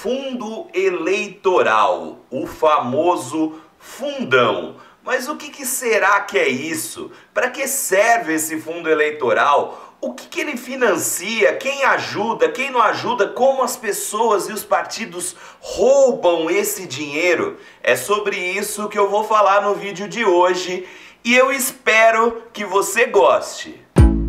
fundo eleitoral, o famoso fundão. Mas o que será que é isso? Para que serve esse fundo eleitoral? O que ele financia? Quem ajuda? Quem não ajuda? Como as pessoas e os partidos roubam esse dinheiro? É sobre isso que eu vou falar no vídeo de hoje e eu espero que você goste.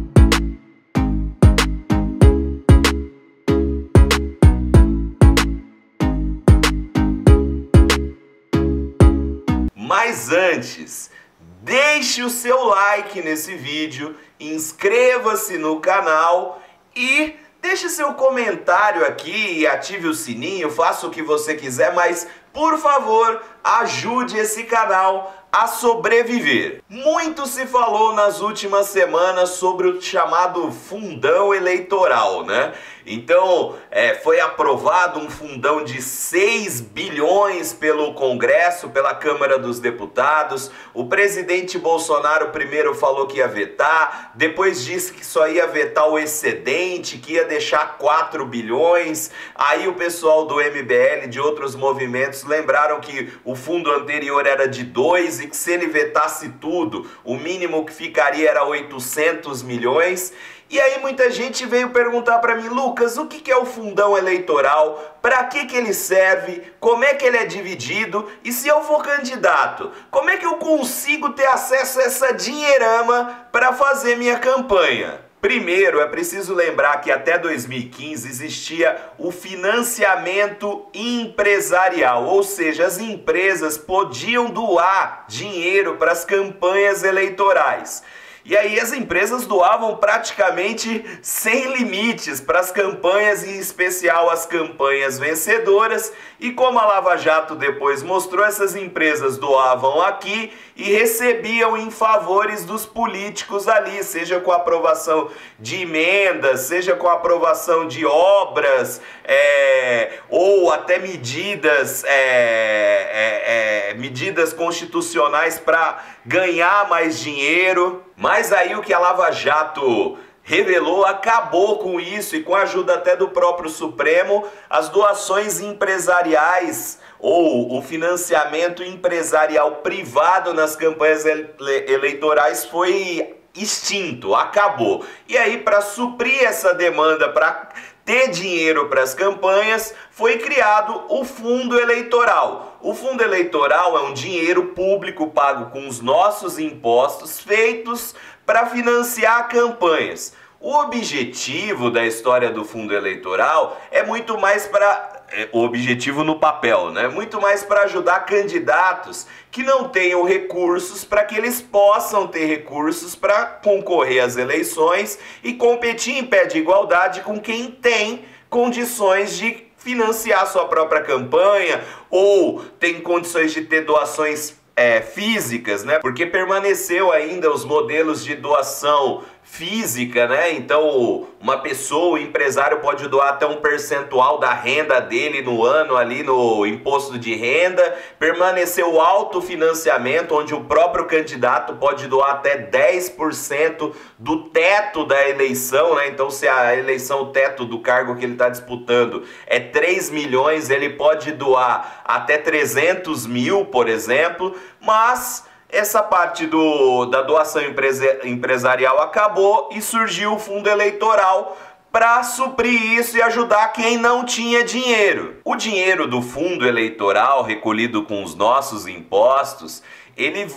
Mas antes, deixe o seu like nesse vídeo, inscreva-se no canal e deixe seu comentário aqui e ative o sininho, faça o que você quiser, mas por favor, ajude esse canal a sobreviver. Muito se falou nas últimas semanas sobre o chamado fundão eleitoral, né? Então, foi aprovado um fundão de 6 bilhões pelo Congresso, pela Câmara dos Deputados. O presidente Bolsonaro primeiro falou que ia vetar, depois disse que só ia vetar o excedente, que ia deixar 4 bilhões. Aí o pessoal do MBL, de outros movimentos, lembraram que o fundo anterior era de 2 e que se ele vetasse tudo, o mínimo que ficaria era 800 milhões. E aí muita gente veio perguntar para mim: Lucas, o que é o fundão eleitoral? Para que ele serve? Como é que ele é dividido? E se eu for candidato, como é que eu consigo ter acesso a essa dinheirama para fazer minha campanha? Primeiro, é preciso lembrar que até 2015 existia o financiamento empresarial, ou seja, as empresas podiam doar dinheiro para as campanhas eleitorais. E aí as empresas doavam praticamente sem limites para as campanhas, em especial as campanhas vencedoras. E como a Lava Jato depois mostrou, essas empresas doavam aqui e recebiam em favores dos políticos ali, seja com a aprovação de emendas, seja com a aprovação de obras, ou até medidas constitucionais para ganhar mais dinheiro. Mas aí o que a Lava Jato revelou acabou com isso, e com a ajuda até do próprio Supremo, as doações empresariais ou o financiamento empresarial privado nas campanhas eleitorais foi extinto, acabou. E aí, para suprir essa demanda, para ter dinheiro para as campanhas, foi criado o fundo eleitoral. O fundo eleitoral é um dinheiro público pago com os nossos impostos, feitos para financiar campanhas. O objetivo da história do fundo eleitoral é muito mais para... o objetivo no papel, né? Muito mais para ajudar candidatos que não tenham recursos, para que eles possam ter recursos para concorrer às eleições e competir em pé de igualdade com quem tem condições de financiar sua própria campanha ou tem condições de ter doações físicas, né? Porque permaneceu ainda os modelos de doação física, né? Então uma pessoa, o empresário, pode doar até um percentual da renda dele no ano ali no imposto de renda. Permaneceu o autofinanciamento, onde o próprio candidato pode doar até 10% do teto da eleição, né? Então se a eleição, o teto do cargo que ele está disputando é 3 milhões, ele pode doar até 300 mil, por exemplo. Mas essa parte da doação empresarial acabou e surgiu o fundo eleitoral para suprir isso e ajudar quem não tinha dinheiro. O dinheiro do fundo eleitoral, recolhido com os nossos impostos, ele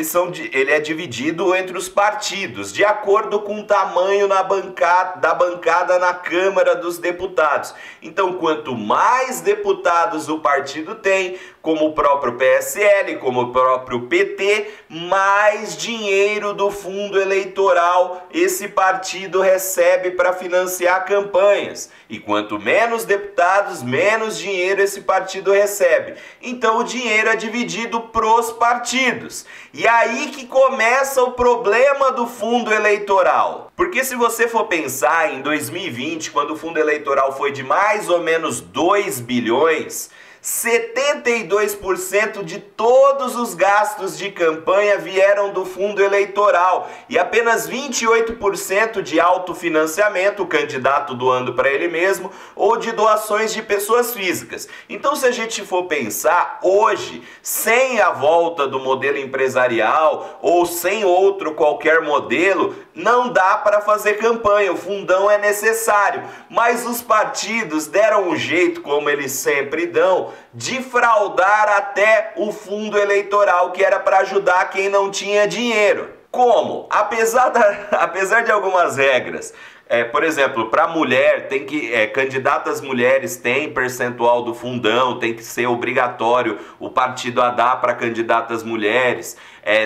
é dividido entre os partidos, de acordo com o tamanho da bancada na Câmara dos Deputados. Então, quanto mais deputados o partido tem, como o próprio PSL, como o próprio PT, mais dinheiro do fundo eleitoral esse partido recebe para financiar campanhas. E quanto menos deputados, menos dinheiro esse partido recebe. Então o dinheiro é dividido pros partidos. E aí que começa o problema do fundo eleitoral. Porque se você for pensar em 2020, quando o fundo eleitoral foi de mais ou menos 2 bilhões, 72% de todos os gastos de campanha vieram do fundo eleitoral e apenas 28% de autofinanciamento, o candidato doando para ele mesmo, ou de doações de pessoas físicas. Então, se a gente for pensar, hoje, sem a volta do modelo empresarial ou sem outro qualquer modelo, não dá para fazer campanha, o fundão é necessário, mas os partidos deram um jeito, como eles sempre dão, de fraudar até o fundo eleitoral, que era para ajudar quem não tinha dinheiro. Como? Apesar de algumas regras, por exemplo, para mulher, tem que candidatas mulheres têm percentual do fundão, tem que ser obrigatório o partido a dar para candidatas mulheres.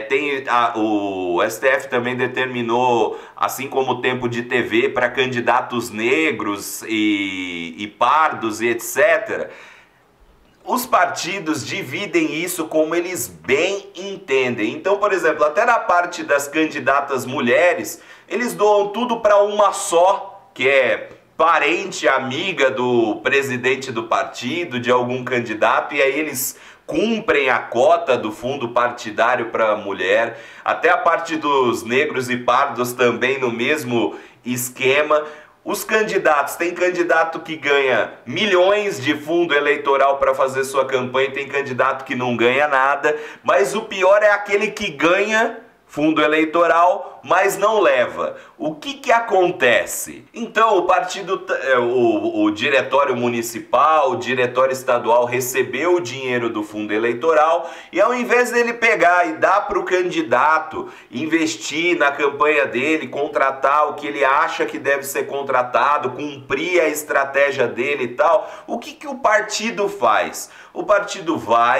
O STF também determinou, assim como o tempo de TV para candidatos negros e pardos e etc. Os partidos dividem isso como eles bem entendem. Então, por exemplo, até na parte das candidatas mulheres, eles doam tudo para uma só, que é parente, amiga do presidente do partido, de algum candidato, e aí eles cumprem a cota do fundo partidário para a mulher. Até a parte dos negros e pardos também no mesmo esquema. Os candidatos, tem candidato que ganha milhões de fundo eleitoral para fazer sua campanha, tem candidato que não ganha nada, mas o pior é aquele que ganha fundo eleitoral, mas não leva. O que acontece? Então o partido, o diretório municipal, o diretório estadual recebeu o dinheiro do fundo eleitoral e ao invés dele pegar e dar para o candidato, investir na campanha dele, contratar o que ele acha que deve ser contratado, cumprir a estratégia dele e tal, o que o partido faz? O partido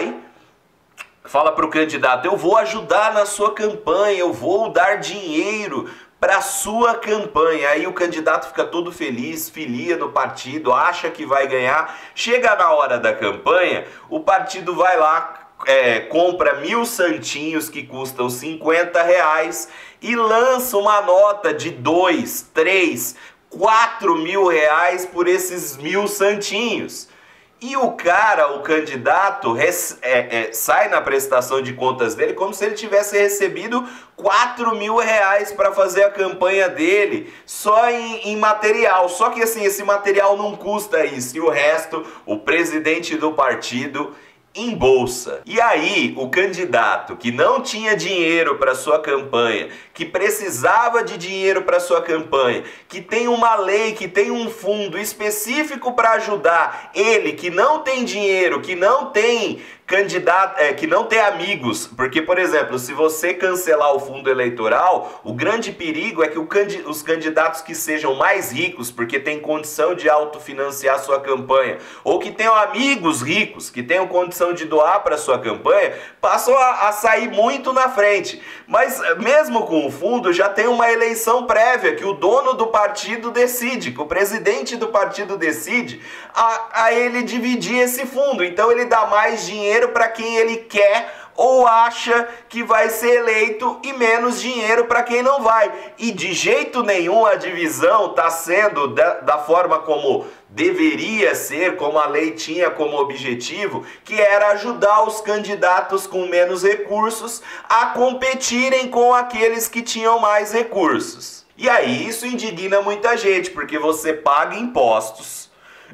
fala para o candidato: eu vou ajudar na sua campanha, eu vou dar dinheiro para a sua campanha. Aí o candidato fica todo feliz, filia no partido, acha que vai ganhar. Chega na hora da campanha, o partido vai lá, compra 1.000 santinhos que custam R$50 e lança uma nota de 2, 3, 4 mil reais por esses 1.000 santinhos. E o candidato, sai na prestação de contas dele como se ele tivesse recebido 4 mil reais para fazer a campanha dele, só em material. Só que assim, esse material não custa isso, e o resto, o presidente do partido embolsa. E aí, o candidato que não tinha dinheiro para sua campanha, que precisava de dinheiro para sua campanha, que tem uma lei, que tem um fundo específico para ajudar ele, que não tem dinheiro, que não tem candidato, que não tem amigos, porque, por exemplo, se você cancelar o fundo eleitoral, o grande perigo é que os candidatos que sejam mais ricos, porque têm condição de autofinanciar sua campanha, ou que tenham amigos ricos, que tenham condição de doar para sua campanha, passam a sair muito na frente. Mas mesmo com o fundo, já tem uma eleição prévia, que o dono do partido decide, que o presidente do partido decide a ele dividir esse fundo. Então ele dá mais dinheiro para quem ele quer ou acha que vai ser eleito e menos dinheiro para quem não vai. E de jeito nenhum a divisão está sendo da forma como deveria ser, como a lei tinha como objetivo, que era ajudar os candidatos com menos recursos a competirem com aqueles que tinham mais recursos. E aí isso indigna muita gente, porque você paga impostos,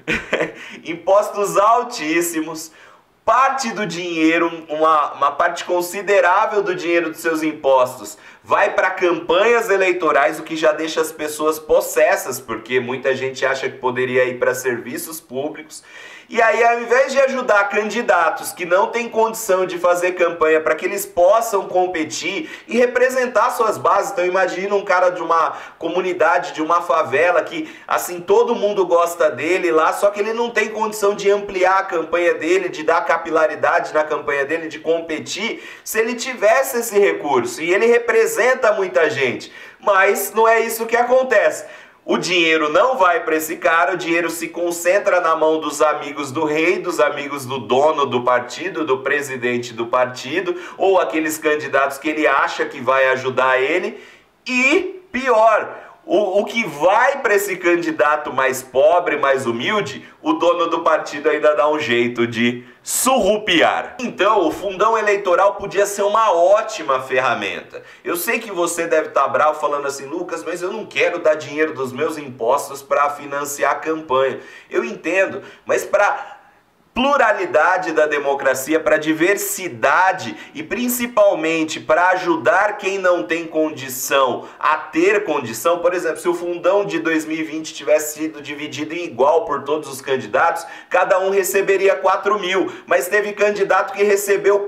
impostos altíssimos, parte do dinheiro, uma parte considerável do dinheiro dos seus impostos vai para campanhas eleitorais, o que já deixa as pessoas possessas, porque muita gente acha que poderia ir para serviços públicos. E aí, ao invés de ajudar candidatos que não têm condição de fazer campanha para que eles possam competir e representar suas bases, então imagina um cara de uma comunidade, de uma favela, que assim todo mundo gosta dele lá, só que ele não tem condição de ampliar a campanha dele, de dar capilaridade na campanha dele, de competir, se ele tivesse esse recurso. E ele representa muita gente, mas não é isso que acontece. O dinheiro não vai para esse cara, o dinheiro se concentra na mão dos amigos do rei, dos amigos do dono do partido, do presidente do partido, ou aqueles candidatos que ele acha que vai ajudar ele. E pior, o que vai para esse candidato mais pobre, mais humilde, o dono do partido ainda dá um jeito de surrupiar. Então, o fundão eleitoral podia ser uma ótima ferramenta. Eu sei que você deve estar bravo falando assim, Lucas, mas eu não quero dar dinheiro dos meus impostos para financiar a campanha. Eu entendo, mas para pluralidade da democracia, para diversidade e principalmente para ajudar quem não tem condição a ter condição. Por exemplo, se o fundão de 2020 tivesse sido dividido em igual por todos os candidatos, cada um receberia 4 mil, mas teve candidato que recebeu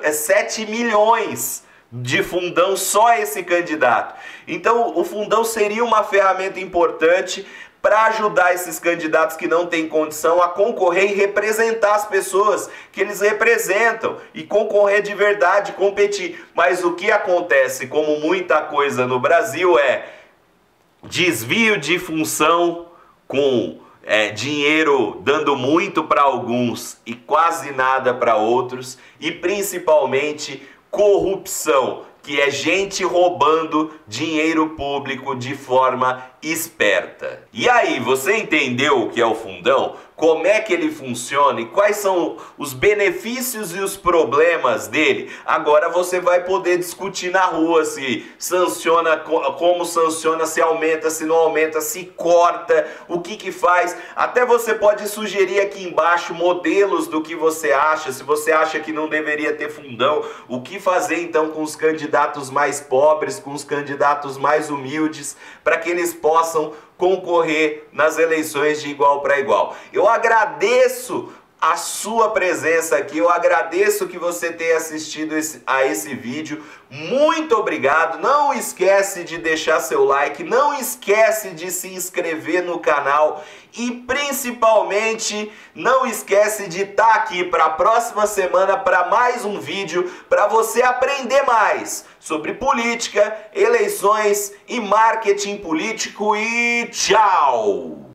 7 milhões de fundão, só esse candidato. Então o fundão seria uma ferramenta importante para ajudar esses candidatos que não têm condição a concorrer e representar as pessoas que eles representam e concorrer de verdade, competir. Mas o que acontece, como muita coisa no Brasil, é desvio de função com dinheiro dando muito para alguns e quase nada para outros, e principalmente corrupção, que é gente roubando dinheiro público de forma esperta. E aí, você entendeu o que é o fundão? Como é que ele funciona e quais são os benefícios e os problemas dele? Agora você vai poder discutir na rua se sanciona, como sanciona, se aumenta, se não aumenta, se corta, o que faz. Até você pode sugerir aqui embaixo modelos do que você acha, se você acha que não deveria ter fundão, o que fazer então com os candidatos mais pobres, com os candidatos mais humildes, para que eles possam concorrer nas eleições de igual para igual. Eu agradeço a sua presença aqui, eu agradeço que você tenha assistido a esse vídeo. Muito obrigado. Não esquece de deixar seu like, não esquece de se inscrever no canal e principalmente não esquece de estar aqui para a próxima semana para mais um vídeo para você aprender mais sobre política, eleições e marketing político. E tchau!